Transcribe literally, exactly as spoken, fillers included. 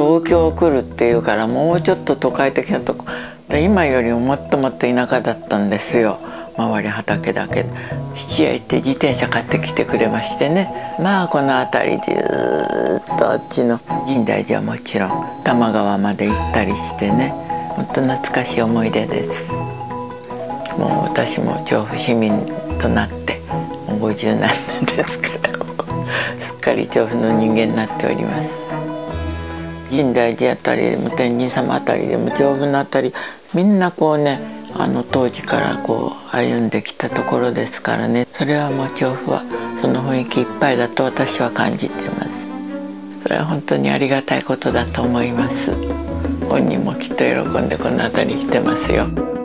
東京来るっていうからもうちょっと都会的なとこで、今よりももっともっと田舎だったんですよ。周り畑だけで質屋行って自転車買ってきてくれましてね、まあこの辺りずっとあっちの深大寺はもちろん多摩川まで行ったりしてね、ほんと懐かしい思い出です。もう私も調布市民となってもうごじゅうなんねんですからすっかり調布の人間になっております。深大寺あたりでも天神様あたりでも調布のあたり、みんなこうね、あの当時からこう歩んできたところですからね、それはもう調布はその雰囲気いっぱいだと私は感じています。それは本当にありがたいことだと思います。本人もきっと喜んでこの辺りに来てますよ。